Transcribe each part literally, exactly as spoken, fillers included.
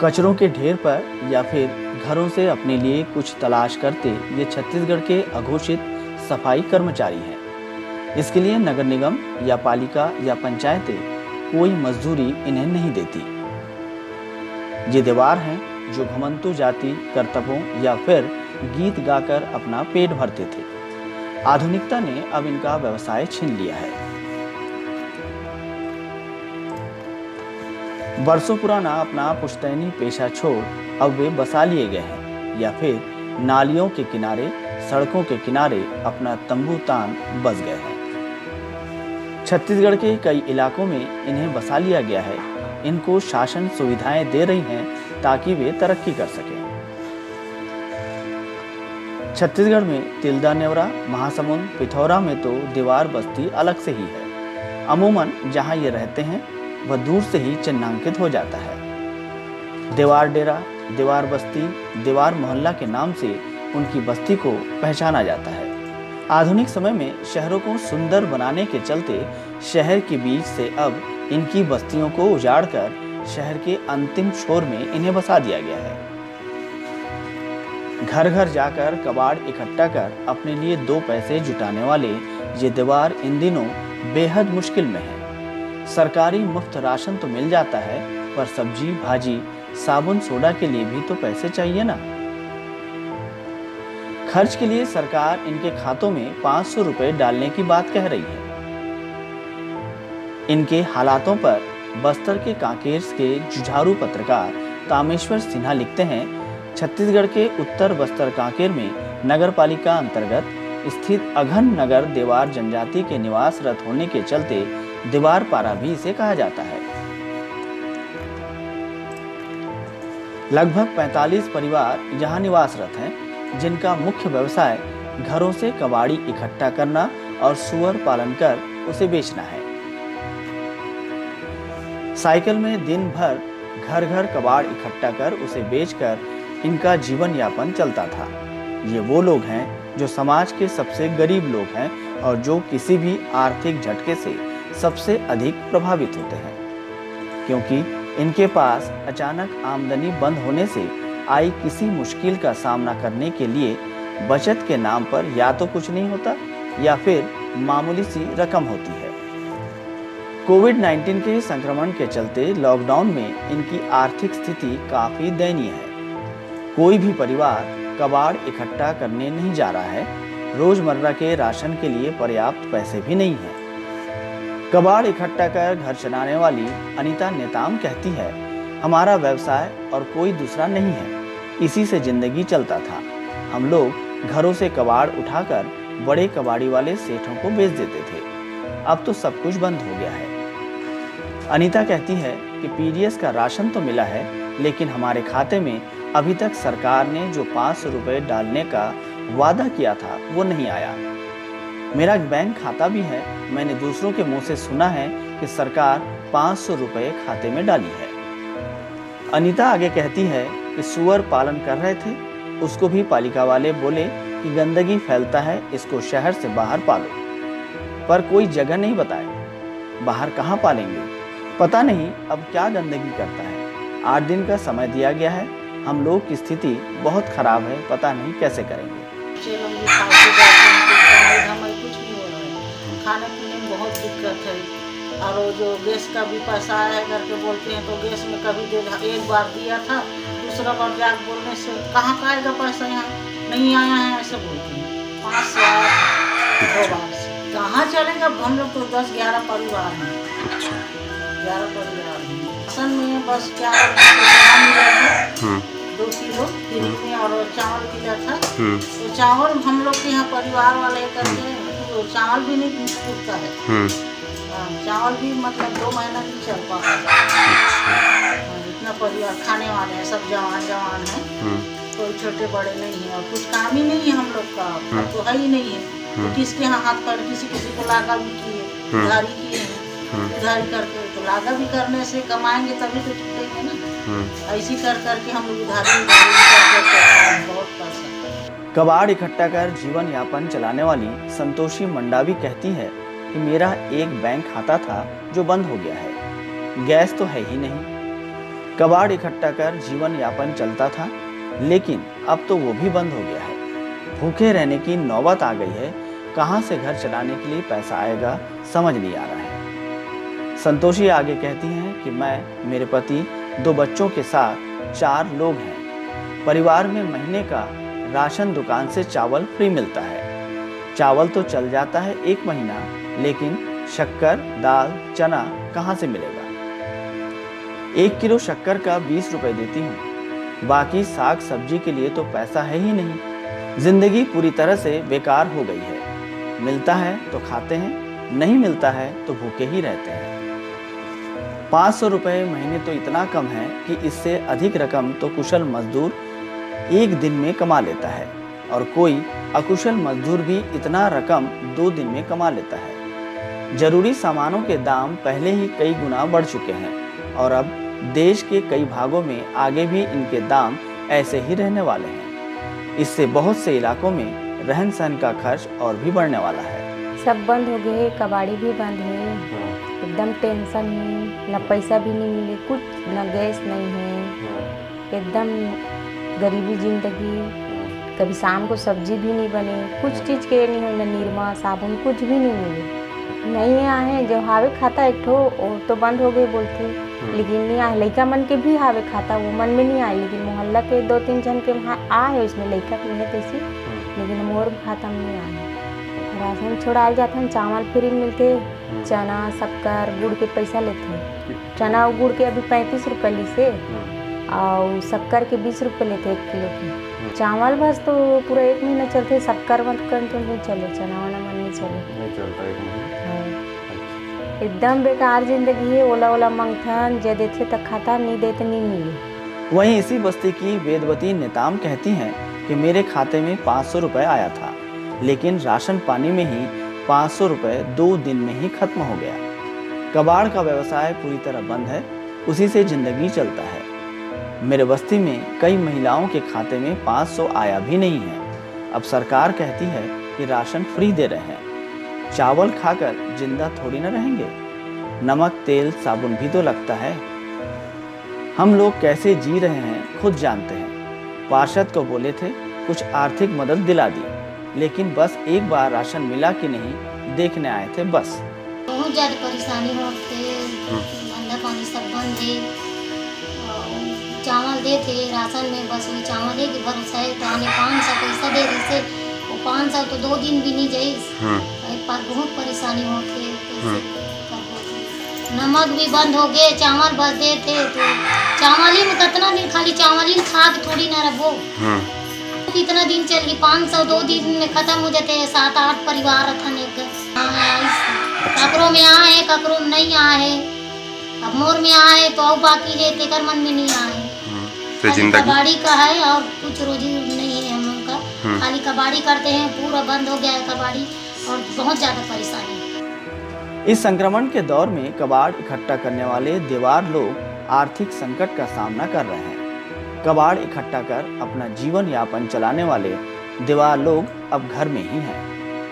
कचरों के ढेर पर या फिर घरों से अपने लिए कुछ तलाश करते ये छत्तीसगढ़ के अघोषित सफाई कर्मचारी हैं। इसके लिए नगर निगम या पालिका या पंचायतें कोई मजदूरी इन्हें नहीं देती। ये देवार हैं जो घमंतु जाति करतबों या फिर गीत गाकर अपना पेट भरते थे। आधुनिकता ने अब इनका व्यवसाय छीन लिया है। बरसों पुराना अपना पुश्तैनी पेशा छोड़ अब वे बसा लिए गए हैं या फिर नालियों के किनारे सड़कों के किनारे अपना तंबू तान बस गए हैं। छत्तीसगढ़ के कई इलाकों में इन्हें बसा लिया गया है। इनको शासन सुविधाएं दे रही हैं ताकि वे तरक्की कर सकें। छत्तीसगढ़ में तिल्दा नेवरा, महासमुंद, पिथौरा में तो दीवार बस्ती अलग से ही है। अमूमन जहां ये रहते हैं वह दूर से ही चिन्हांकित हो जाता है। दीवार डेरा, दीवार बस्ती, दीवार मोहल्ला के नाम से उनकी बस्ती को पहचाना जाता है। आधुनिक समय में शहरों को सुंदर बनाने के चलते शहर के बीच से अब इनकी बस्तियों को उजाड़कर शहर के अंतिम छोर में इन्हें बसा दिया गया है। घर घर जाकर कबाड़ इकट्ठा कर अपने लिए दो पैसे जुटाने वाले ये दीवार इन दिनों बेहद मुश्किल में है। सरकारी मुफ्त राशन तो मिल जाता है, पर सब्जी, भाजी, साबुन, सोडा के लिए भी तो पैसे चाहिए ना। खर्च के लिए सरकार इनके खातों में पाँच सौ रुपए डालने की बात कह रही है। इनके हालातों पर बस्तर के कांकेर के जुझारू पत्रकार तामेश्वर सिन्हा लिखते हैं, छत्तीसगढ़ के उत्तर बस्तर कांकेर में नगर पालिका अंतर्गत स्थित अघन नगर देवार जनजाति के निवासरत होने के चलते दीवार पारा भी इसे कहा जाता है। लगभग पैंतालीस परिवार यहाँ निवासरत हैं, जिनका मुख्य व्यवसाय घरों से कबाड़ी इकट्ठा करना और सुअर पालन कर उसे बेचना है। साइकिल में दिन भर घर घर कबाड़ इकट्ठा कर उसे बेचकर इनका जीवन यापन चलता था। ये वो लोग हैं जो समाज के सबसे गरीब लोग हैं और जो किसी भी आर्थिक झटके से सबसे अधिक प्रभावित होते हैं, क्योंकि इनके पास अचानक आमदनी बंद होने से आई किसी मुश्किल का सामना करने के लिए बचत के नाम पर या तो कुछ नहीं होता या फिर मामूली सी रकम होती है। कोविड उन्नीस के संक्रमण के चलते लॉकडाउन में इनकी आर्थिक स्थिति काफी दयनीय है। कोई भी परिवार कबाड़ इकट्ठा करने नहीं जा रहा है। रोजमर्रा के राशन के लिए पर्याप्त पैसे भी नहीं है। कबाड़ इकट्ठा कर घर चलाने वाली अनीता नेताम कहती है, हमारा व्यवसाय और कोई दूसरा नहीं है, इसी से जिंदगी चलता था। हम लोग घरों से कबाड़ उठाकर बड़े कबाड़ी वाले सेठों को बेच देते थे। अब तो सब कुछ बंद हो गया है। अनीता कहती है कि पीडीएस का राशन तो मिला है, लेकिन हमारे खाते में अभी तक सरकार ने जो पाँच सौ रुपये डालने का वादा किया था वो नहीं आया। मेरा बैंक खाता भी है। मैंने दूसरों के मुंह से सुना है कि सरकार पाँच सौ रुपये खाते में डाली है। अनीता आगे कहती है कि सुअर पालन कर रहे थे, उसको भी पालिका वाले बोले कि गंदगी फैलता है, इसको शहर से बाहर पालो, पर कोई जगह नहीं बताए। बाहर कहाँ पालेंगे? पता नहीं अब क्या गंदगी करता है। आठ दिन का समय दिया गया है। हम लोग की स्थिति बहुत खराब है, पता नहीं कैसे करेंगे। खाने पीने में बहुत दिक्कत है, और वो जो गैस का भी पैसा आया करके बोलते हैं, तो गैस में कभी दे एक बार दिया था, दूसरा बार जाकर बोलने से कहाँ का आएगा पैसा, यहाँ नहीं आया है ऐसे बोलते हैं। पाँच साल दो बार से कहाँ चलेगा? हम लोग तो दस ग्यारह परिवार हैं, ग्यारह परिवार हैं। राशन में बस क्या दो किलो फ्री में और चावल मिला था, तो चावल हम लोग के यहाँ परिवार वाले करके तो चावल भी नहीं टूटता है। चावल भी मतलब दो महीना नहीं चल पाता। इतना परिवार खाने वाले हैं, सब जवान जवान हैं, कोई छोटे बड़े नहीं है, और कुछ काम ही नहीं है हम लोग का, तो है ही नहीं है। तो किसके यहाँ हाथ पैर किसी किसी को लागा भी किए, उधारी किए हैं, उधारी करके तो लागा भी करने से कमाएंगे तभी तो टूटेंगे ना। ऐसी कर करके हम लोग उधारी उधारी करके बहुत पैसा। कबाड़ इकट्ठा कर जीवन यापन चलाने वाली संतोषी मंडावी कहती है कि मेरा एक बैंक खाता था जो बंद हो गया है। गैस तो है ही नहीं, कबाड़ इकट्ठा कर जीवन यापन चलता था, लेकिन अब तो वो भी बंद हो गया है। भूखे रहने की नौबत आ गई है। कहाँ से घर चलाने के लिए पैसा आएगा समझ नहीं आ रहा है। संतोषी आगे कहती हैं कि मैं, मेरे पति, दो बच्चों के साथ चार लोग हैं। परिवार में महीने का राशन दुकान से चावल फ्री मिलता है। चावल तो चल जाता है एक महीना, लेकिन शक्कर, दाल, चना कहाँ से मिलेगा। एक किलो शक्कर का बीस रुपए देती हूँ, बाकी साग सब्जी के लिए तो पैसा है ही नहीं। जिंदगी पूरी तरह से बेकार हो गई है। मिलता है तो खाते हैं, नहीं मिलता है तो भूखे ही रहते हैं। पाँच सौ रुपये महीने तो इतना कम है कि इससे अधिक रकम तो कुशल मजदूर एक दिन में कमा लेता है, और कोई अकुशल मजदूर भी इतना रकम दो दिन में कमा लेता है। जरूरी सामानों के दाम पहले ही कई गुना बढ़ चुके हैं, और अब देश के कई भागों में आगे भी इनके दाम ऐसे ही रहने वाले हैं। इससे बहुत से इलाकों में रहन सहन का खर्च और भी बढ़ने वाला है। सब बंद हो गए, कबाड़ी भी बंद है, एकदम टेंशन है, न पैसा भी नहीं मिले कुछ, न गैस नहीं है, एकदम गरीबी जिंदगी। कभी शाम को सब्जी भी नहीं बने, कुछ चीज़ के नहीं हो, न निरमा साबुन कुछ भी नहीं मिले। नहीं आए जो हावे खाता एक ठो और तो बंद हो गए बोलते, लेकिन नहीं आए। लड़का मन के भी हावे खाता, वो मन में नहीं आए, लेकिन मोहल्ला के दो तीन जन के वहाँ आए, उसमें लड़का की है तैसी, लेकिन मोर खाता में नहीं आए। राशन छोड़ाए जाते हैं, चावल फ्री मिलते, चना शक्कर गुड़ के पैसा लेते। चना और गुड़ के अभी पैंतीस रुपये ली से, और शक्कर के बीस रुपये लेते एक किलो के। चावल बस तो पूरा एक महीना चलते, शक्कर मत कर तो नहीं चले, चना वाला मन नहीं चले, नहीं चलता एक महीना। एकदम बेकार जिंदगी है। ओला ओला मंगथन, जे देते तक खाता, नहीं देते नहीं मिले। वहीं इसी बस्ती की वेदवती नेताम कहती हैं कि मेरे खाते में पाँच सौ रुपये आया था, लेकिन राशन पानी में ही पाँच सौ रुपये दो दिन में ही खत्म हो गया। कबाड़ का व्यवसाय पूरी तरह बंद है, उसी से जिंदगी चलता है। मेरे बस्ती में कई महिलाओं के खाते में पाँच सौ आया भी नहीं है। अब सरकार कहती है कि राशन फ्री दे रहे हैं। चावल खाकर जिंदा थोड़ी न रहेंगे, नमक तेल साबुन भी तो लगता है। हम लोग कैसे जी रहे हैं खुद जानते हैं। पार्षद को बोले थे कुछ आर्थिक मदद दिला दी, लेकिन बस एक बार राशन मिला कि नहीं देखने आए थे बस। बहुत ज़्यादा परेशानी होते, धंधा पानी सब बंद है। चावल देते राशन में, बस वही चावल है कि भरोसा है तो आने पाँच सौ पैसा दे रही, वो पाँच सौ तो दो दिन भी नहीं जाए। पर बहुत परेशानी होती है। नमक भी बंद हो गए, चावल बस देते तो चावल ही में कितना दिन खाली चावल ही खाद थोड़ी ना रहो। कितना दिन चल गई, पाँच सौ दो दिन में खत्म हो जाते हैं। सात आठ परिवार रहने ककरों में आए, ककरों में नहीं आए। अब मोर में आए तो अब बाकी है, तेकर मन में नहीं आए। कबाड़ी का है और कुछ रोजी नहीं है हम लोग का, खाली कबाड़ी करते हैं। पूरा बंद हो गया है कबाड़ी और बहुत ज़्यादा परेशानी है। इस संक्रमण के दौर में कबाड़ इकट्ठा करने वाले देवार लोग आर्थिक संकट का सामना कर रहे हैं। कबाड़ इकट्ठा कर अपना जीवन यापन चलाने वाले देवार लोग अब घर में ही हैं।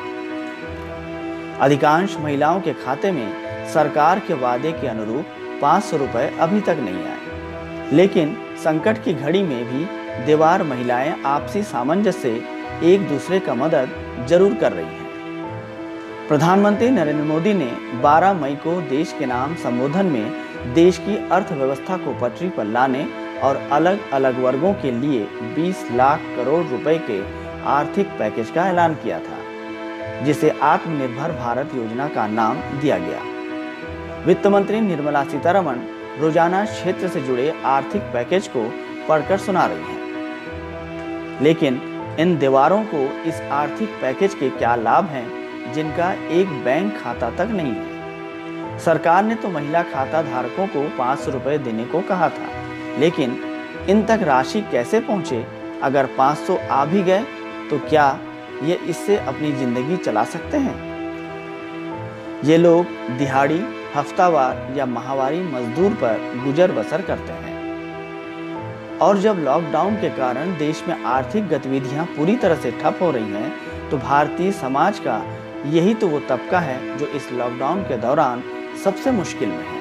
अधिकांश महिलाओं के खाते में सरकार के वादे के अनुरूप पाँच सौ रुपये अभी तक नहीं आए, लेकिन संकट की घड़ी में भी देवार महिलाएं आपसी सामंजस्य से एक दूसरे का मदद जरूर कर रही हैं। प्रधानमंत्री नरेंद्र मोदी ने बारह मई को देश के नाम संबोधन में देश की अर्थव्यवस्था को पटरी पर लाने और अलग अलग वर्गों के लिए बीस लाख करोड़ रुपए के आर्थिक पैकेज का ऐलान किया था, जिसे आत्मनिर्भर भारत योजना का नाम दिया गया। वित्त मंत्री निर्मला सीतारमण रोजाना क्षेत्र से जुड़े आर्थिक पैकेज को पढ़कर सुना रही हैं, लेकिन इन देवारों को इस आर्थिक पैकेज के क्या लाभ हैं जिनका एक बैंक खाता तक नहीं है। सरकार ने तो महिला खाता धारकों को पाँच सौ रुपये देने को कहा था, लेकिन इन तक राशि कैसे पहुंचे? अगर पाँच सौ आ भी गए तो क्या ये इससे अपनी जिंदगी चला सकते हैं? ये लोग दिहाड़ी, हफ्तावार या माहवारी मजदूर पर गुजर बसर करते हैं। और जब लॉकडाउन के कारण देश में आर्थिक गतिविधियां पूरी तरह से ठप हो रही हैं, तो भारतीय समाज का यही तो वो तबका है जो इस लॉकडाउन के दौरान सबसे मुश्किल में है।